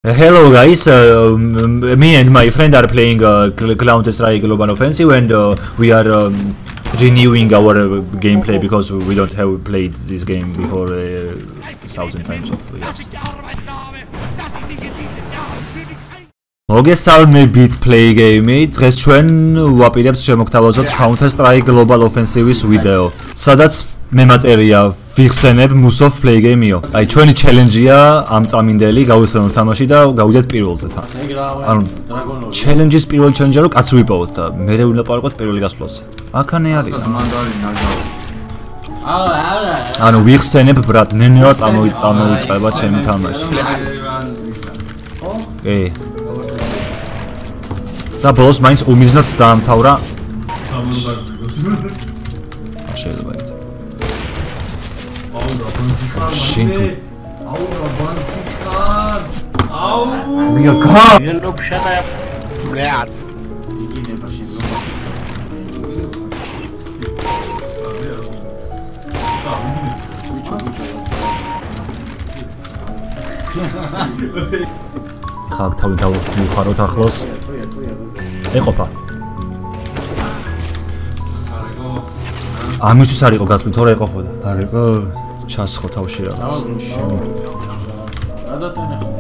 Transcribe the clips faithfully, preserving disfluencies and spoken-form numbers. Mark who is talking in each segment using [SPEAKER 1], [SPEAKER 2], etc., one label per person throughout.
[SPEAKER 1] Hello guys, uh, me and my friend are playing uh, Counter-Strike Global Offensive and uh, we are um, renewing our uh, gameplay because we don't have played this game before a uh, thousand times of years. მოგესალმებით play game-ი. დღეს ჩვენ ვაპირებთ შემოგთავაზოთ Counter-Strike Global Offensive-ის ვიდეო, სადაც მე მაწერია ვიხსენებ Musov play game-იო. აი ჩვენი challenge-ია ამ წამინდელი გავიხსენოთ თამაში და გავიდეთ პირველზე თან. ანუ challenge-ის პირველი challenge-ია რომ კაც ვიპოვოთ და მე ვილაპარაკოთ პირველი გასვლაზე. აქანე არის. ანუ ვიხსენებ ბრატ, ნენელა წამოვიწყება ჩემი თამაში. ე და ბოლოს მაინც უმიზნოდ დაამთავრა. შეიძლება ითქვას. Shinto. Aura bansikhan. Au. Mia ka. Yellow shut up. Блядь. Игине пошли. ხალხ თავი დავუხაროთ ახლოს. ეყოფა. ამისთვის არ იყო გათვლით, თორე ეყოფოდა. არ იყო. ჩასხო თავში რაღაც. ადატენე ხო.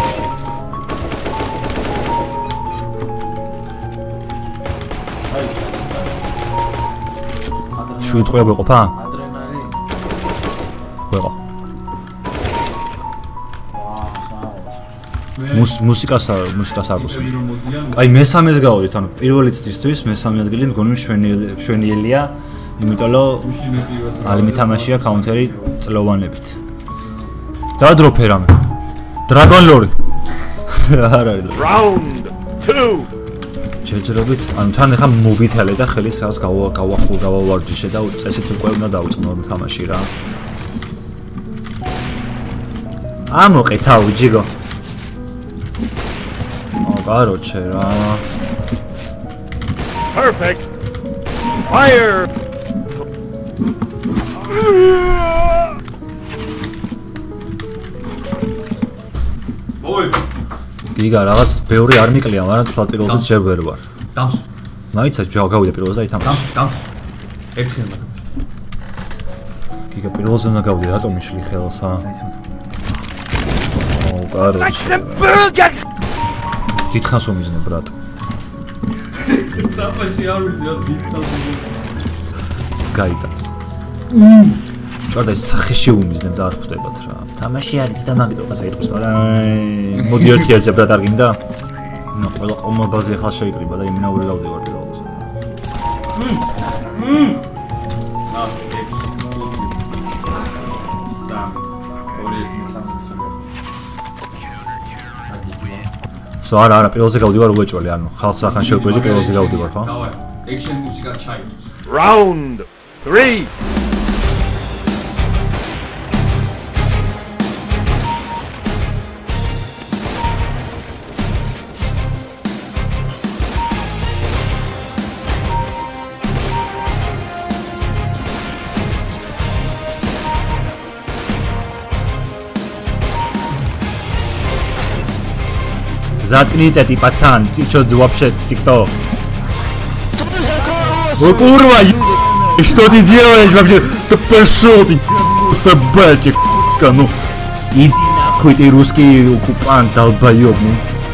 [SPEAKER 1] შვიდყვე ვეყოფა? ადრენალი. ვეყო. მუს მუსიკას მუსიკას არ უსმენ. აი მესამეს გავოდით, ანუ პირველი წრისთვის მესამე ადგილი მგონი მშვენიელია. იმიტომ რომ ალი მითამაშია counter-ი წლოვანებით. დაადროფე რამე. Dragon Lord. არ არის. Round two. შეჯერებით, ანუ თან ახლა მოვითალე და ხელის რაღაც გავახო გავავარჯიშე და წესით უკვე უნდა დავწყნო თამაში რა. ამოყე თავი ჯიგო. ო, კაროჩე რა. Perfect. Fire. ой გიგა რაღაც ბევრი არ მიკლია, მაგრამ თვალ პირველზეც ჯერ ვერ ვარ. დამს. მაიცა გავიდე პირველზე და ითამაშე. დამს, დამს. ერთხელ მაგრამ. გიგა პირველზე უნდა გავიდე, რატომ მიშლი ხელსა? ო, კაროჩე. დიდხანს უმიზნე ბრატ. თამაში არ ვიცი, დიდხანს. გაიტანს. ჭორდა სახეში უმიზნებ და არ ხვდებათ რა. თამაში არის და მაგდრობას აიტყვის, მაგრამ მოდი ერთი ერთზე ბრატ არ გინდა? ნუ ყველა ყომაბაზე ხალ შეიკრიბა და იმენა ვერ დავდივარ პირველზე. ა, ექვს. სამ. ორი ერთი სამი. სო არა არა პირველზე გავდივარ უეჭველი, ანუ ხალხს ახან შევკვედი პირველზე გავდივარ, ხო? დავაი. ექშენ მუსიკა ჩაიგდოს. Round three. Заткните ты, пацан, ты что вообще тикток? О, курва, что ты делаешь вообще? Да пошел ты, собачек, ну. Иди нахуй, ты русский оккупант, долбоёб, ну.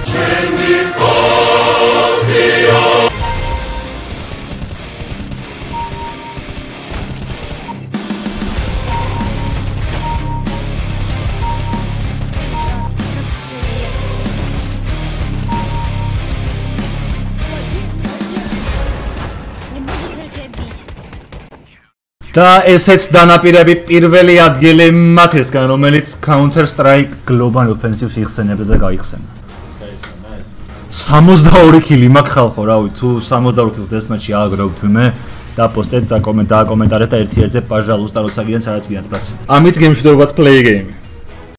[SPEAKER 1] და ესეც დანაპირები პირველი ადგილი მათესგან, რომელიც Counter-Strike Global Offensive-ს იხსენებდა და გაიხსენა. სამოცდაორი კილი მაქვს ხალხო, რავი, თუ სამოცდაორი კილს დესმატჩი ააგროვთ მე და პოსტეთ და კომენტარეთ და ერთი ერთზე, пожалуйста, როცა გინდათ, სადაც გინდათ, ბრატ. ამით გემშვიდობათ play game.